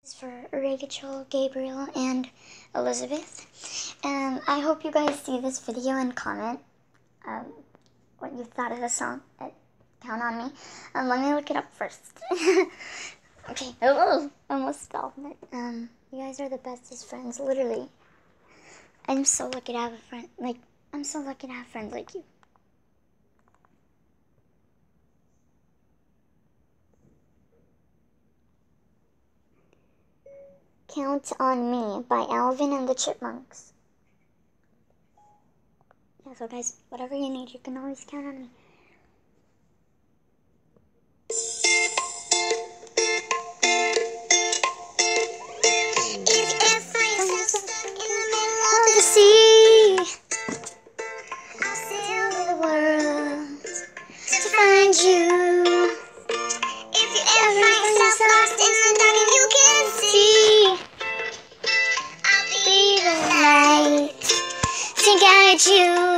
For Rachel, Gabriel, and Elizabeth. And I hope you guys see this video and comment what you thought of the song at Count on Me. Let me look it up first. Okay, almost fell. But, you guys are the bestest friends, literally. I'm so lucky to have a friend, I'm so lucky to have friends like you. Count on Me by Alvin and the Chipmunks. Yeah, so guys, whatever you need, you can always count on me. If I'm stuck in the middle of the sea, I'll sail the world to find you. If you ever find yourself lost in the dark and you can't see, I'll be the light to guide you.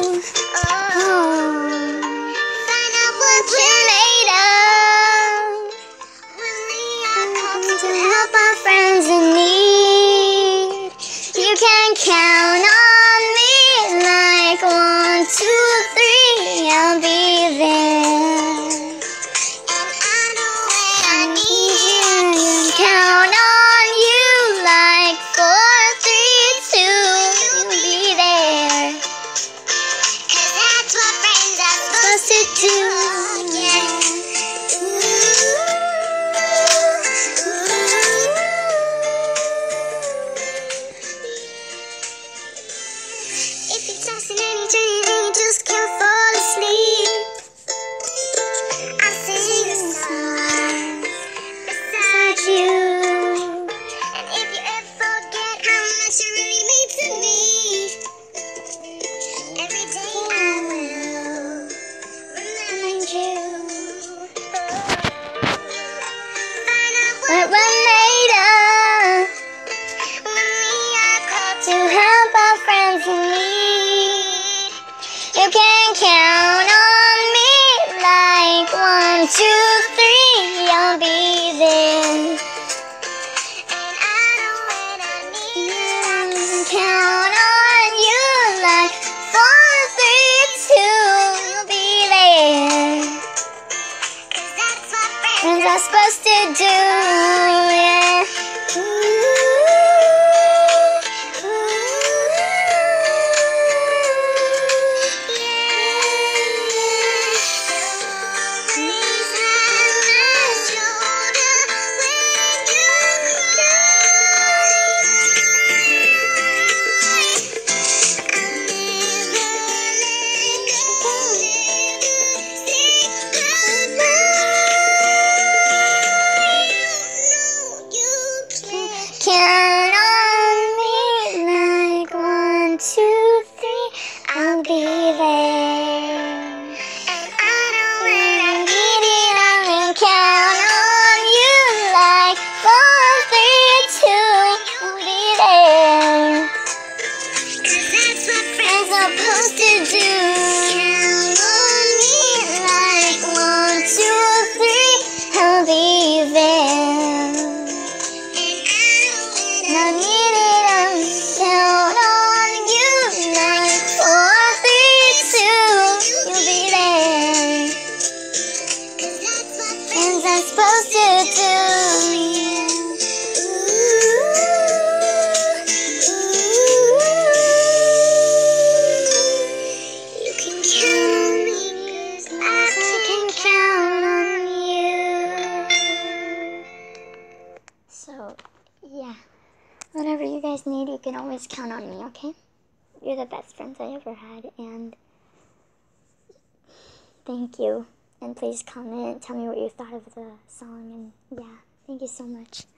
Find out what we're made of when we are called to help our friends in need. You can count on me like 1, 2, 3, I'll be there. And I know when I need you, you can count on you like 4, 3, 2, you'll be there. 'Cause that's what friends are supposed to do, yeah. If you're tossing and you're turning and you just can't fall asleep, I'll sing a song beside you. And if you ever forget how much you really mean to me, every day I will remind you. Find out what we're made of when we are called to help our friends in need. You can count on me like 1, 2, 3, I'll be there. And I know when I need you, I can count on you like 4, 3, 2, you'll be there. 'Cause that's what friends are supposed to do, yeah. Count on me like 1, 2, 3, I'll be there. And I know when I need it, I will count on you like 4, 3, 2, you'll be there. 'Cause that's what friends are supposed to do. Count on me like 1, 2, 3, I'll be there. I need it, I'll count on you like 4, 3, 2, you'll be there. 'Cause that's what friends are supposed to do, yeah. You can count on me 'cause I can count on you. So, yeah. Whatever you guys need, you can always count on me, okay? You're the best friends I ever had, and thank you. And please comment, tell me what you thought of the song, and yeah, thank you so much.